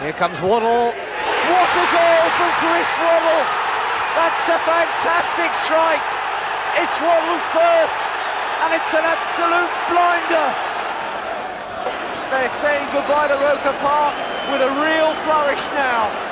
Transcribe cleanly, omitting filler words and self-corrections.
Here comes Waddle. What a goal from Chris Waddle! That's a fantastic strike. It's Waddle's first, and it's an absolute blinder. They're saying goodbye to Roker Park with a real flourish now.